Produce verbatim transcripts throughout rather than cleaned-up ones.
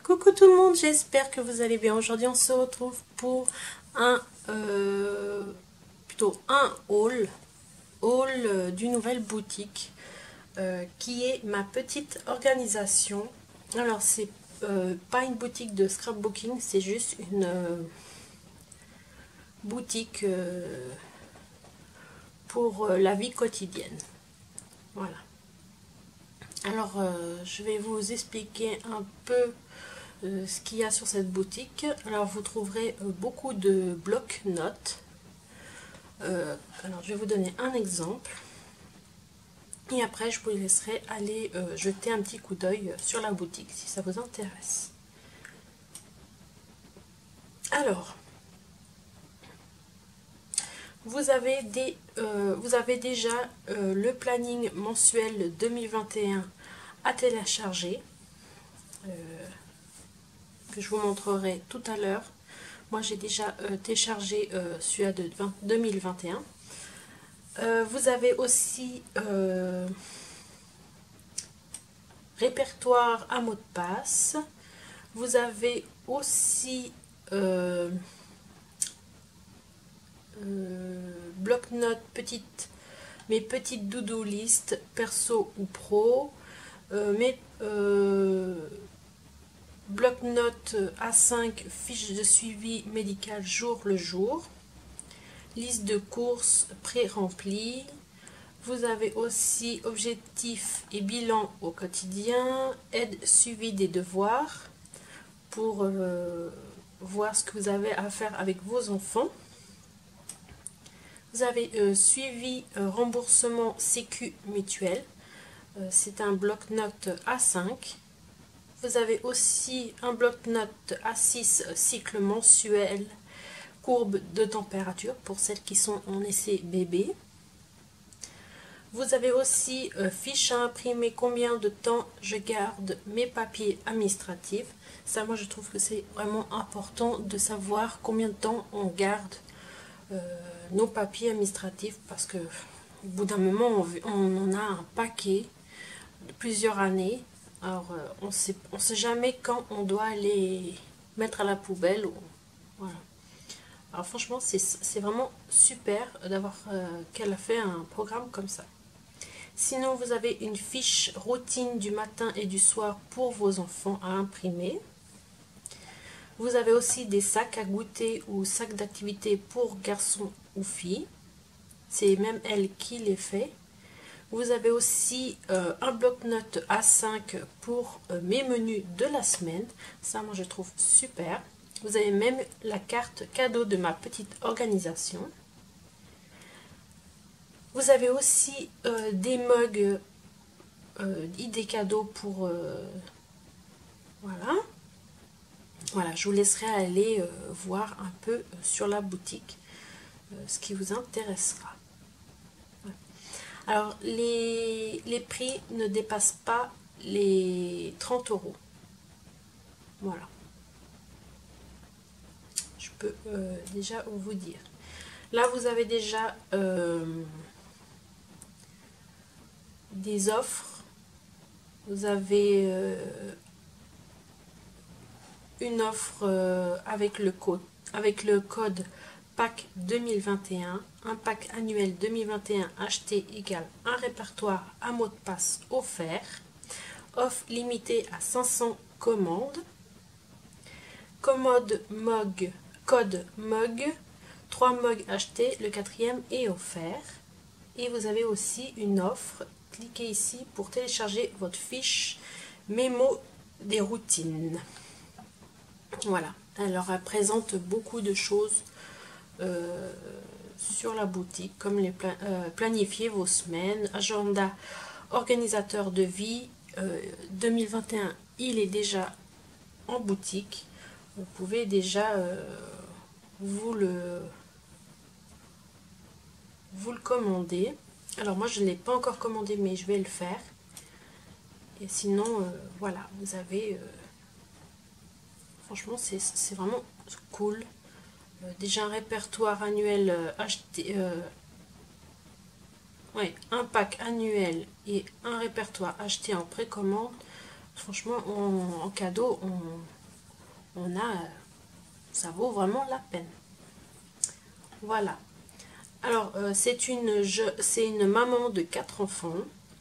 Coucou tout le monde, j'espère que vous allez bien. Aujourd'hui on se retrouve pour un euh, plutôt un haul haul euh, d'une nouvelle boutique euh, qui est ma petite organisation. Alors c'est euh, pas une boutique de scrapbooking, c'est juste une euh, boutique euh, pour euh, la vie quotidienne. Voilà. Alors euh, je vais vous expliquer un peu Euh, ce qu'il y a sur cette boutique. Alors vous trouverez euh, beaucoup de blocs-notes. Euh, alors je vais vous donner un exemple. Et après je vous laisserai aller euh, jeter un petit coup d'œil sur la boutique si ça vous intéresse. Alors, vous avez, des, euh, vous avez déjà euh, le planning mensuel deux mille vingt et un à télécharger. Euh, que je vous montrerai tout à l'heure. Moi j'ai déjà euh, téléchargé euh, celui-là de deux mille vingt et un. Euh, vous avez aussi euh, répertoire à mot de passe. Vous avez aussi euh, euh, bloc-notes, petite, mes petites doudou listes perso ou pro, euh, mes euh, bloc-notes A cinq, fiches de suivi médical jour le jour, liste de courses pré-remplie. Vous avez aussi objectifs et bilan au quotidien, aide suivi des devoirs pour euh, voir ce que vous avez à faire avec vos enfants. Vous avez euh, suivi euh, remboursement sécu mutuel, euh, c'est un bloc-notes A cinq. Vous avez aussi un bloc-notes A six cycle mensuel, courbe de température pour celles qui sont en essai bébé. Vous avez aussi euh, fiche à imprimer, combien de temps je garde mes papiers administratifs. Ça, moi, je trouve que c'est vraiment important de savoir combien de temps on garde euh, nos papiers administratifs parce que au bout d'un moment, on, on en a un paquet de plusieurs années. Alors, euh, on sait, on sait jamais quand on doit les mettre à la poubelle. Ou, voilà. Alors, franchement, c'est vraiment super d'avoir euh, qu'elle a fait un programme comme ça. Sinon, vous avez une fiche routine du matin et du soir pour vos enfants à imprimer. Vous avez aussi des sacs à goûter ou sacs d'activité pour garçons ou filles. C'est même elle qui les fait. Vous avez aussi euh, un bloc-notes A cinq pour euh, mes menus de la semaine. Ça, moi, je trouve super. Vous avez même la carte cadeau de ma petite organisation. Vous avez aussi euh, des mugs, euh, idées cadeaux pour... Euh, voilà. Voilà, je vous laisserai aller euh, voir un peu euh, sur la boutique euh, ce qui vous intéressera. Ouais. Alors, les, les prix ne dépassent pas les trente euros. Voilà. Je peux euh, déjà vous dire. Là, vous avez déjà... Euh, des offres. Vous avez euh, une offre euh, avec le code avec le code pack deux mille vingt et un, un pack annuel deux mille vingt et un acheté égale un répertoire à mot de passe offert, offre limitée à cinq cents commandes, commode mug, code mug, trois mugs achetés, le quatrième est offert. Et vous avez aussi une offre. Cliquez ici pour télécharger votre fiche mémo des routines. Voilà. Alors, elle présente beaucoup de choses euh, sur la boutique, comme les pla euh, planifier vos semaines, agenda organisateur de vie. Euh, deux mille vingt et un, il est déjà en boutique. Vous pouvez déjà euh, vous le vous le commander. Alors moi je ne l'ai pas encore commandé, mais je vais le faire. Et sinon euh, voilà, vous avez euh, franchement c'est vraiment cool. Euh, déjà un répertoire annuel euh, acheté, euh, ouais, un pack annuel et un répertoire acheté en précommande. Franchement, on, en cadeau, on, on a, ça vaut vraiment la peine. Voilà. Alors, euh, c'est une, c'est une maman de quatre enfants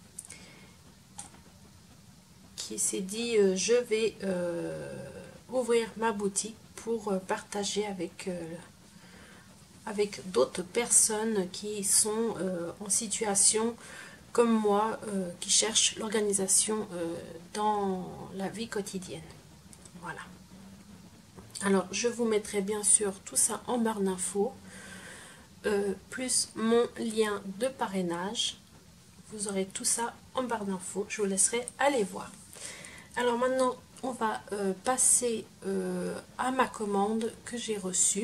qui s'est dit, euh, je vais euh, ouvrir ma boutique pour euh, partager avec, euh, avec d'autres personnes qui sont euh, en situation comme moi, euh, qui cherchent l'organisation euh, dans la vie quotidienne. Voilà. Alors, je vous mettrai bien sûr tout ça en barre d'infos, euh, plus mon lien de parrainage. Vous aurez tout ça en barre d'infos. Je vous laisserai aller voir. Alors maintenant, on va euh, passer euh, à ma commande que j'ai reçue.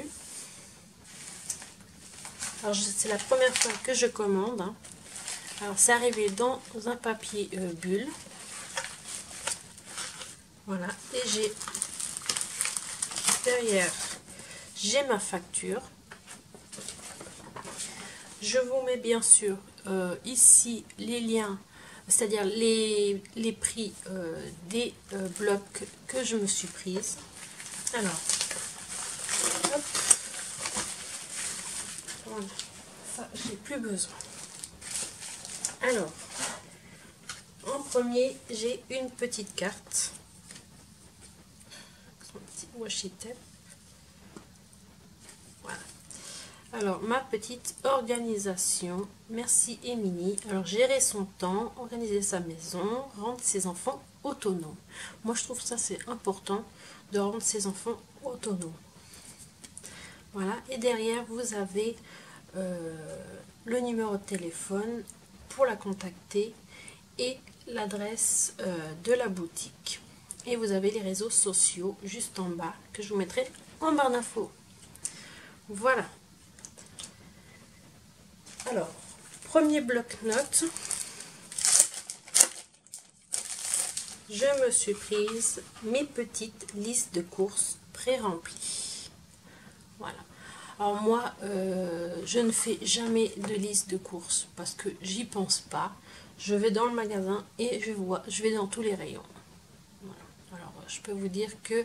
Alors, c'est la première fois que je commande. Hein. Alors, c'est arrivé dans un papier euh, bulle. Voilà. Et j'ai derrière, j'ai ma facture. Je vous mets bien sûr euh, ici les liens, c'est-à-dire les, les prix euh, des euh, blocs que je me suis prise. Alors, hop. Voilà. Ça, j'ai plus besoin. Alors, en premier, j'ai une petite carte. Son petit washi tape. Voilà. Alors, ma petite organisation. Merci Émilie. Alors, gérer son temps, organiser sa maison, rendre ses enfants autonomes. Moi, je trouve ça c'est important de rendre ses enfants autonomes. Voilà. Et derrière, vous avez euh, le numéro de téléphone pour la contacter et l'adresse euh, de la boutique. Et vous avez les réseaux sociaux juste en bas que je vous mettrai en barre d'infos. Voilà. Alors, premier bloc-notes. Je me suis prise mes petites listes de courses pré-remplies. Voilà. Alors moi, euh, je ne fais jamais de liste de courses parce que j'y pense pas. Je vais dans le magasin et je vois, je vais dans tous les rayons. Voilà. Alors, je peux vous dire que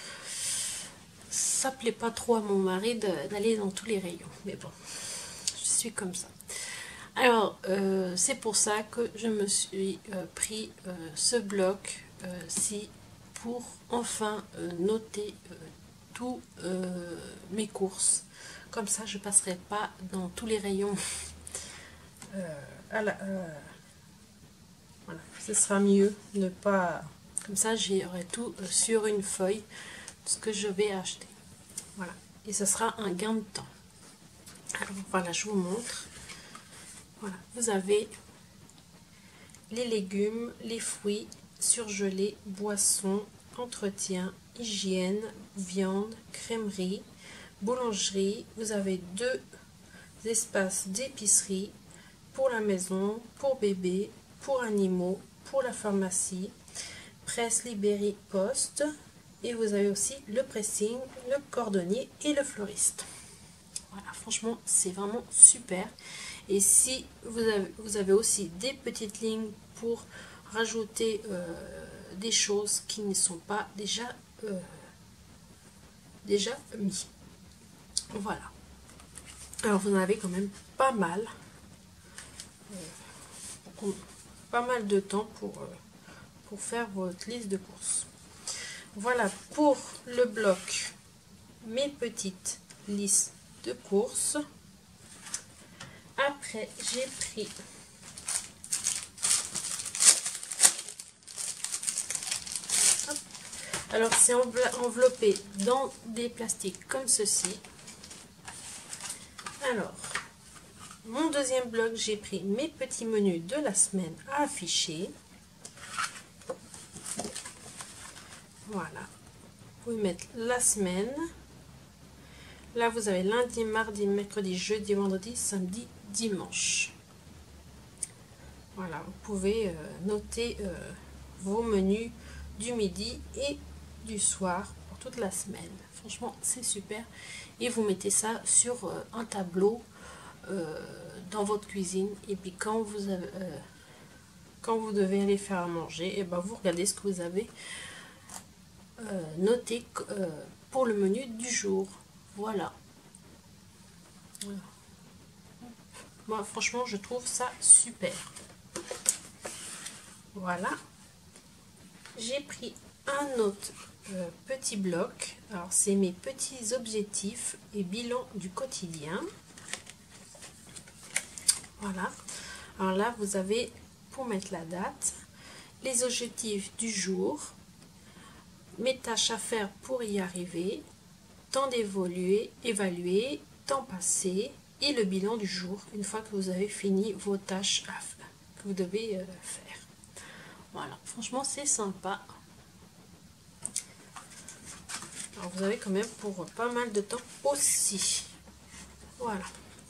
ça plaît pas trop à mon mari d'aller dans tous les rayons. Mais bon, je suis comme ça. Alors, euh, c'est pour ça que je me suis euh, pris euh, ce bloc-ci pour enfin euh, noter euh, tous euh, mes courses. Comme ça, je ne passerai pas dans tous les rayons. euh, à la, euh, voilà, ce sera mieux. Ne pas, comme ça, j'aurai tout euh, sur une feuille, ce que je vais acheter. Voilà. Et ce sera un gain de temps. Alors, voilà, je vous montre. Voilà, vous avez les légumes, les fruits, surgelés, boissons, entretien, hygiène, viande, crèmerie, boulangerie. Vous avez deux espaces d'épicerie pour la maison, pour bébé, pour animaux, pour la pharmacie, presse, librairie, poste. Et vous avez aussi le pressing, le cordonnier et le fleuriste. Voilà, franchement, c'est vraiment super. Et si vous avez, vous avez aussi des petites lignes pour rajouter euh, des choses qui ne sont pas déjà, euh, déjà mis. Voilà. Alors, vous en avez quand même pas mal. Euh, pas mal de temps pour, euh, pour faire votre liste de courses. Voilà pour le bloc mes petites listes de courses. Après, j'ai pris Hop. Alors, c'est enveloppé dans des plastiques comme ceci. Alors, mon deuxième bloc, j'ai pris mes petits menus de la semaine à afficher. Voilà. Vous pouvez mettre la semaine. Là, vous avez lundi, mardi, mercredi, jeudi, vendredi, samedi, dimanche. Voilà, vous pouvez euh, noter euh, vos menus du midi et du soir pour toute la semaine. Franchement, c'est super. Et vous mettez ça sur euh, un tableau euh, dans votre cuisine. Et puis quand vous avez, euh, quand vous devez aller faire à manger, et ben vous regardez ce que vous avez euh, noté euh, pour le menu du jour. Voilà. Voilà. Moi, franchement, je trouve ça super. Voilà. J'ai pris un autre euh, petit bloc. Alors, c'est mes petits objectifs et bilan du quotidien. Voilà. Alors là, vous avez, pour mettre la date, les objectifs du jour, mes tâches à faire pour y arriver, temps d'évoluer, évaluer, temps passé et le bilan du jour, une fois que vous avez fini vos tâches à faire, que vous devez euh, faire. Voilà, franchement, c'est sympa. Alors, vous avez quand même pour pas mal de temps aussi. Voilà.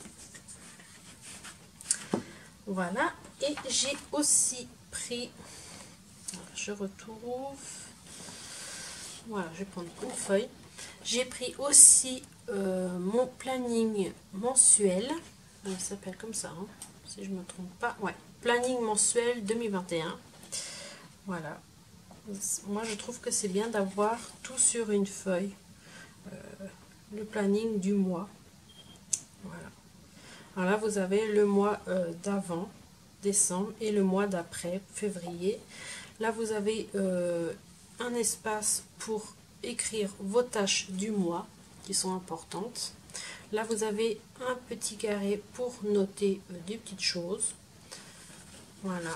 Voilà, et j'ai aussi pris, alors, je retrouve, voilà, je vais prendre une feuille. J'ai pris aussi euh, mon planning mensuel, il s'appelle comme ça, hein, si je ne me trompe pas, ouais, planning mensuel deux mille vingt et un. Voilà, moi je trouve que c'est bien d'avoir tout sur une feuille, euh, le planning du mois. Voilà. Alors là, vous avez le mois euh, d'avant, décembre, et le mois d'après, février. Là, vous avez euh, un espace pour écrire vos tâches du mois, qui sont importantes. Là, vous avez un petit carré pour noter euh, des petites choses. Voilà.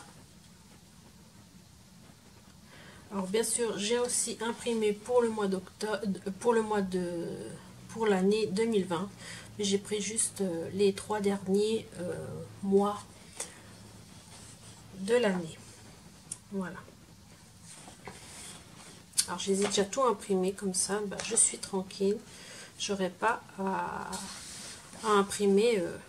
Alors, bien sûr, j'ai aussi imprimé pour le mois d'octobre, pour le mois de, pour l'année deux mille vingt. J'ai pris juste euh, les trois derniers euh, mois de l'année. Voilà. Alors, je les ai déjà tout imprimés comme ça. Bah, je suis tranquille. Je n'aurai pas à, à imprimer euh,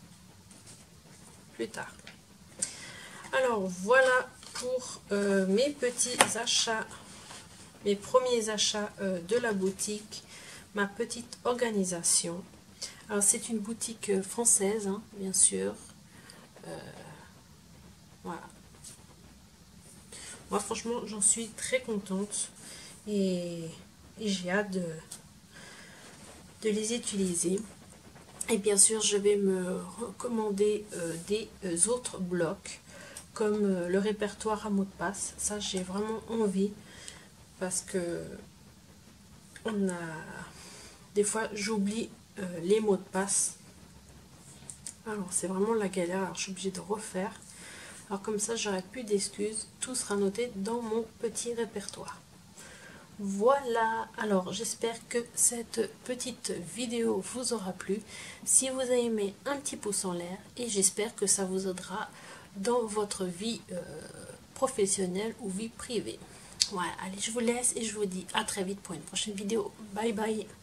plus tard. Alors, voilà pour euh, mes petits achats, mes premiers achats euh, de la boutique, ma petite organisation. Alors, c'est une boutique euh, française, hein, bien sûr. Euh, voilà. Moi, franchement, j'en suis très contente et, et j'ai hâte de, de les utiliser. Et bien sûr, je vais me recommander euh, des euh, autres blocs comme euh, le répertoire à mots de passe. Ça, j'ai vraiment envie parce que on a des fois, j'oublie euh, les mots de passe. Alors, c'est vraiment la galère. Alors, je suis obligée de refaire. Alors, comme ça, j'aurai plus d'excuses. Tout sera noté dans mon petit répertoire. Voilà, alors j'espère que cette petite vidéo vous aura plu. Si vous avez aimé, un petit pouce en l'air et j'espère que ça vous aidera dans votre vie euh, professionnelle ou vie privée. Voilà, allez, je vous laisse et je vous dis à très vite pour une prochaine vidéo. Bye bye.